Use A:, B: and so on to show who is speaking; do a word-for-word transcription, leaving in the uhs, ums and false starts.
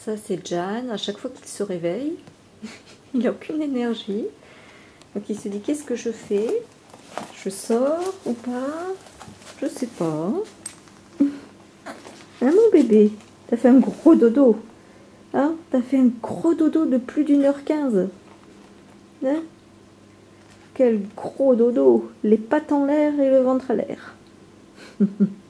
A: Ça, c'est Jan. À chaque fois qu'il se réveille, il n'a aucune énergie. Donc, il se dit, qu'est-ce que je fais? Je sors ou pas? Je sais pas. Hein, mon bébé? T'as fait un gros dodo. Hein? T'as fait un gros dodo de plus d'une heure quinze. Hein? Quel gros dodo. Les pattes en l'air et le ventre à l'air.